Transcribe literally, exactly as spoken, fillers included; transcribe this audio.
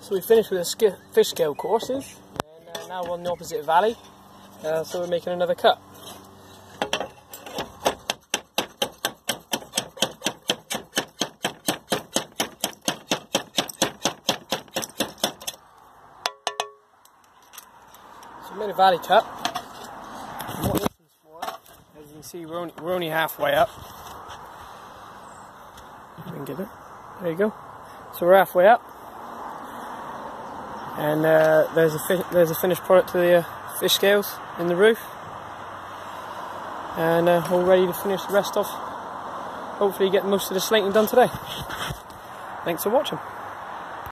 So we finished with the fish scale courses, and uh, now we're on the opposite valley, uh, so we're making another cut. So we made a valley cut, and what this is for, as you can see, we're only, we're only halfway up. You can get it, there you go. So we're halfway up. And uh, there's a fi there's a finished product to the uh, fish scales in the roof, and uh, all ready to finish the rest off. Hopefully, get most of the slating done today. Thanks for watching.